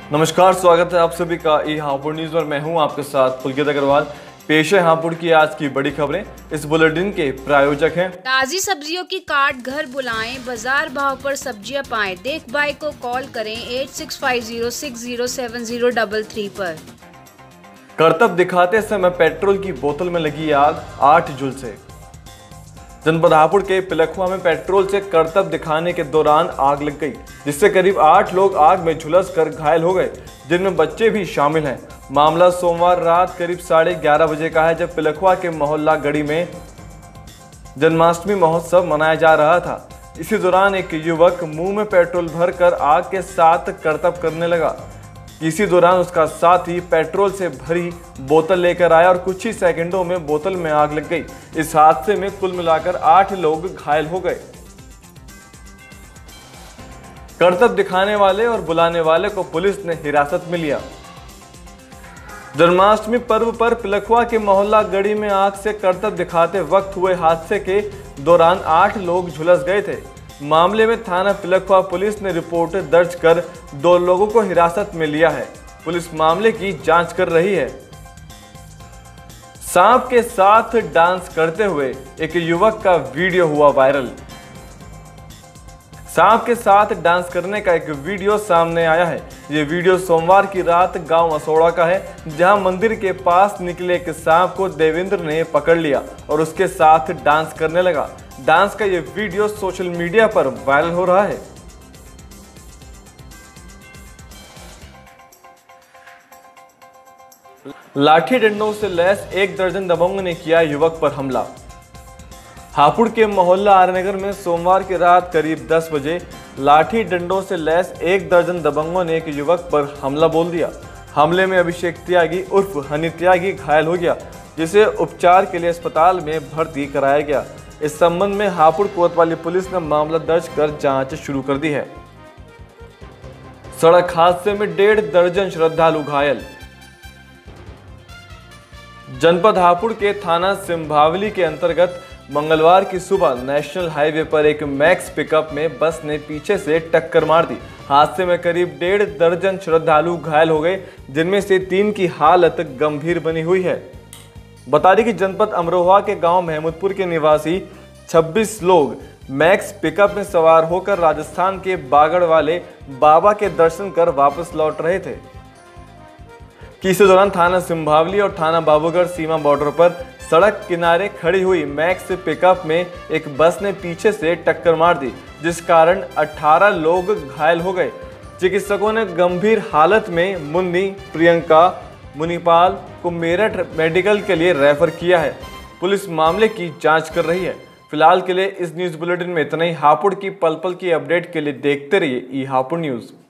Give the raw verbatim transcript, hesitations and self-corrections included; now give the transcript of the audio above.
नमस्कार, स्वागत है आप सभी का ई हापुड़ न्यूज पर। मैं हूं आपके साथ पुलकित अग्रवाल। पेश है हापुड़ की आज की बड़ी खबरें। इस बुलेटिन के प्रायोजक हैं ताजी सब्जियों की काट घर बुलाएं, बाजार भाव पर सब्जियां पाएं। देख भाई को कॉल करें eight six five zero six zero seven zero double three पर। करतब दिखाते समय पेट्रोल की बोतल में लगी आग, आठ झुलसे। जनपद हापुड़ के पिलखुआ में पेट्रोल से करतब दिखाने के दौरान आग लग गई, जिससे करीब आठ लोग आग में झुलस कर घायल हो गए, जिनमें बच्चे भी शामिल हैं। मामला सोमवार रात करीब साढ़े ग्यारह बजे का है, जब पिलखुआ के मोहल्ला गढ़ी में जन्माष्टमी महोत्सव मनाया जा रहा था। इसी दौरान एक युवक मुंह में पेट्रोल भरकर आग के साथ करतब करने लगा। इसी दौरान उसका साथी पेट्रोल से भरी बोतल लेकर आया और कुछ ही सेकंडों में बोतल में आग लग गई। इस हादसे में कुल मिलाकर आठ लोग घायल हो गए। करतब दिखाने वाले और बुलाने वाले को पुलिस ने हिरासत में लिया। जन्माष्टमी पर्व पर पिलखुआ के मोहल्ला गढ़ी में आग से करतब दिखाते वक्त हुए हादसे के दौरान आठ लोग झुलस गए थे। मामले में थाना पिलखुआ पुलिस ने रिपोर्ट दर्ज कर दो लोगों को हिरासत में लिया है। पुलिस मामले की जांच कर रही है। सांप के साथ डांस करते हुए एक युवक का वीडियो हुआ वायरल। सांप के साथ डांस करने का एक वीडियो सामने आया है। ये वीडियो सोमवार की रात गांव असोड़ा का है, जहां मंदिर के पास निकले एक सांप को देवेंद्र ने पकड़ लिया और उसके साथ डांस करने लगा। डांस का ये वीडियो सोशल मीडिया पर वायरल हो रहा है। लाठी डंडों से लैस एक दर्जन दबंगों ने किया युवक पर हमला। हापुड़ के मोहल्ला आर्यनगर में सोमवार की रात करीब दस बजे लाठी डंडों से लैस एक दर्जन दबंगों ने एक युवक पर हमला बोल दिया। हमले में अभिषेक त्यागी उर्फ हनी त्यागी घायल हो गया, जिसे उपचार के लिए अस्पताल में भर्ती कराया गया। इस संबंध में हापुड़ कोतवाली पुलिस ने मामला दर्ज कर जांच शुरू कर दी है। सड़क हादसे में डेढ़ दर्जन श्रद्धालु घायल। जनपद हापुड़ के थाना सिंभावली के अंतर्गत मंगलवार की सुबह नेशनल हाईवे पर एक मैक्स पिकअप में बस ने पीछे से टक्कर मार दी। हादसे में करीब डेढ़ दर्जन श्रद्धालु घायल हो गए, जिनमें से तीन की हालत गंभीर बनी हुई है। बता दें कि जनपद अमरोहा के गांव महमूदपुर के निवासी छब्बीस लोग मैक्स पिकअप में सवार होकर राजस्थान के बागड़ वाले बाबा के दर्शन कर वापस लौट रहे थे कि इसी दौरान थाना सिंभावली और थाना बाबूगढ़ सीमा बॉर्डर पर सड़क किनारे खड़ी हुई मैक्स पिकअप में एक बस ने पीछे से टक्कर मार दी, जिस कारण अठारह लोग घायल हो गए। चिकित्सकों ने गंभीर हालत में मुन्नी प्रियंका मुनिपाल को मेरठ मेडिकल के लिए रेफर किया है। पुलिस मामले की जांच कर रही है। फिलहाल के लिए इस न्यूज बुलेटिन में इतना ही। हापुड़ की पल पल की अपडेट के लिए देखते रहिए ई हापुड़ न्यूज।